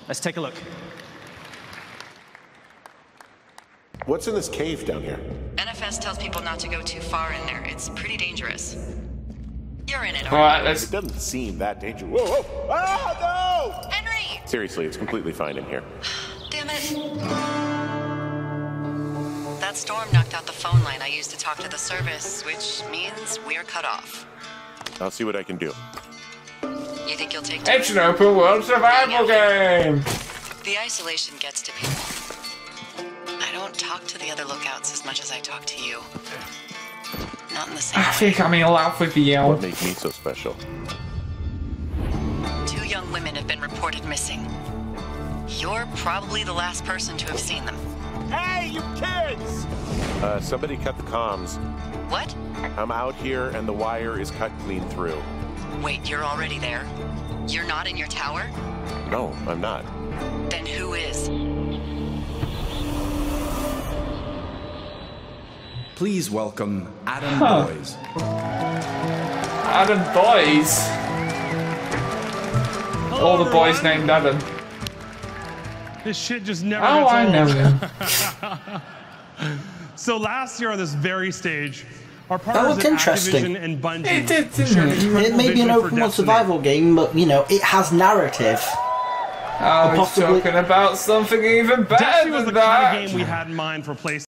Let's take a look. What's in this cave down here? NFS tells people not to go too far in there. It's pretty dangerous. You're in it, Alright, aren't you? It doesn't seem that dangerous. Whoa, whoa! Ah, no! Henry! Seriously, it's completely fine in here. Damn it. That storm knocked out the phone line I used to talk to the service, which means we're cut off. I'll see what I can do. You think you'll take it's an open world survival game. The isolation gets to people. I don't talk to the other lookouts as much as I talk to you. Not in the same I way. think I'm in love with you. What makes me so special? 2 young women have been reported missing. You're probably the last person to have seen them. Hey, you kids! Somebody cut the comms. What? I'm out here and the wire is cut clean through. Wait, you're already there? You're not in your tower? No, I'm not. Then who is? Please welcome Adam Boys. Adam Boys. Hello, All the boys everyone. named Adam. This shit just never Oh, gets I old. know him. So last year on this very stage, our That partners looked at interesting. Activision and Bungie It did, didn't shared it? an incredible It may be an vision for open world Destiny. survival game, but, you know, it has narrative. I was Possibly- talking about something even better Destiny was the than kind that. of game we had in mind for PlayStation.